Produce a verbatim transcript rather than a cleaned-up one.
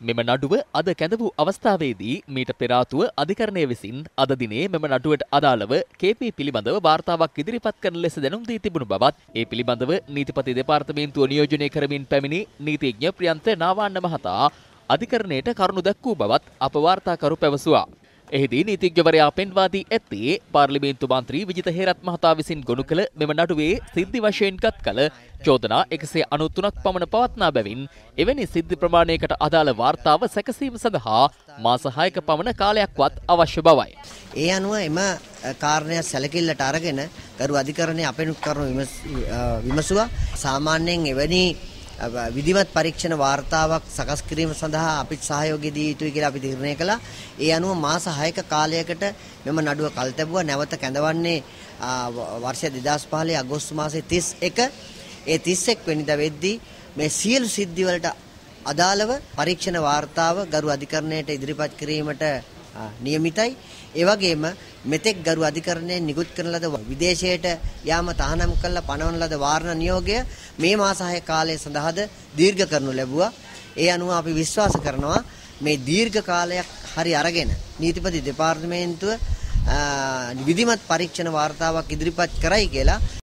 මෙම නඩුව අද කැඳ වූ අවස්ථාවේදී මීට පෙර ආතුව අධිකරණය විසින් අද දිනේ මෙම නඩුවට අදාළව කේ.පී. පිළිබඳව වාර්තාවක් ඉදිරිපත් කරන ලෙස දැනුම් දී තිබුණු බවත් ඒ පිළිබඳව නීතිපති දෙපාර්තමේන්තුව නියෝජනය කරමින් පැමිණි නීතිඥ ප්‍රියන්ත නාවන්න මහතා අධිකරණයට කරුණු දැක්වූ බවත් අප වාර්තාකරු පැවසුවා. එහිදී නීතිඥවරයා පෙන්වා දී ඇත්තේ පාර්ලිමේන්තු මන්ත්‍රී විජිත හේරත් මහතා විසින් ගොනු කළ මෙම නඩුවේ සිද්ධි වශයෙන් ගත් කල චෝදනා එකසිය අනූ තුනක් පමණ පවත්නා බැවින් එවැනි සිද්ධි ප්‍රමාණයකට අදාළ වාර්තාව සැකසීම සඳහා මාස හයක පමණ කාලයක්වත් අවශ්‍ය බවයි. ඒ අනුව එම කාරණය සැලකිල්ලට අරගෙන ගරු අධිකරණයේ අපෙනුත් කරුණු විමසුවා. සාමාන්‍යයෙන් එවැනි විධිමත් පරීක්ෂණ වාර්තාවක් සකස් කිරීම සඳහා අපිට සහයෝගය දී යුතුයි කියලා අපි තීරණය කළා. ඒ අනුව මාස හයක කාලයකට මෙම නඩුව කල් තැබුවා. නැවත කැඳවන්නේ වර්ෂ දෙදාස් පහළොව අගෝස්තු මාසයේ තිස් එක. ඒ තිස් එක් වෙනිදා වෙද්දී මේ සියලු සිද්ධි වලට අදාළව පරීක්ෂණ වාර්තාව ගරු අධිකරණයට ඉදිරිපත් කිරීමට නියමිතයි. ඒ වගේම මෙතෙක් ගරු අධිකරණයෙන් නිකුත් කරන ලද විදේශයට යාම තහනම් කළ පනවන ලද වාරණ නියෝගය මේ මාස හය කාලය සඳහාද දීර්ඝ කරනු ලැබුවා. ඒ අනුව අපි විශ්වාස කරනවා මේ දීර්ඝ කාලයක් හරි අරගෙන නීතිපති දෙපාර්තමේන්තුව විධිමත් පරීක්ෂණ වාර්තාවක් ඉදිරිපත් කරයි කියලා.